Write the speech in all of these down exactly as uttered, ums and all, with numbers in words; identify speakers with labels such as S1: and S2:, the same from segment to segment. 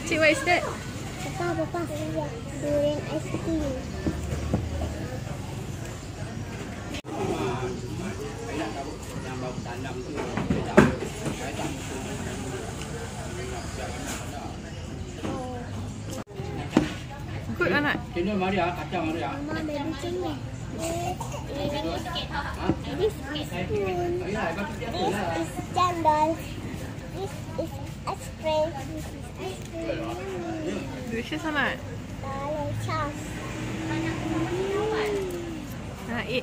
S1: Makcik, what is that?
S2: Papa, Papa. Durian ice cream.
S1: Good anak.
S3: Cendol mari ah, kacang mari ah.
S2: Mama, baby cendol. This is spoon. This is cendol. This is ice cream. This is ice cream.
S1: Delicious anak.
S2: Delicious.
S1: Nah, eat.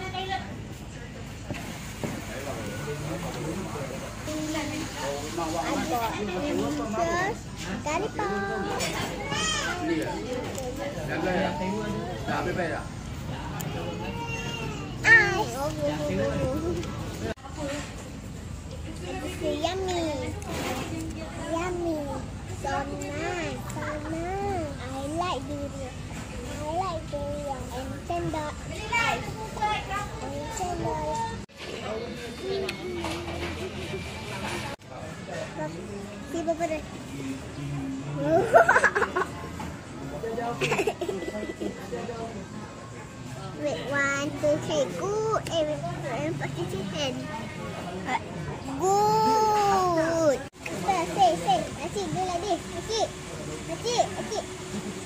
S2: I bought delicious lollipop.
S3: Dah bye-bye dah.
S2: Ice. This is yummy. Yummy. So nice. So nice. I like durian. I like durian and cendol. Ice. And cendol. Si Papa dah. Wait, one, two, three, go! Eh, wait, wait, position. Good! Say, say, say. Makcik, do like this. Makcik. Makcik, makcik.